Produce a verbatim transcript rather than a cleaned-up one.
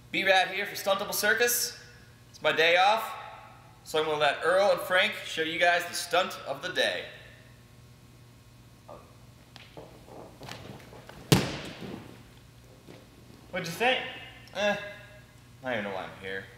B-Rad here for Stunt Circus. It's my day off, so I'm going to let Earl and Frank show you guys the stunt of the day. What'd you think? Eh, I don't even know why I'm here.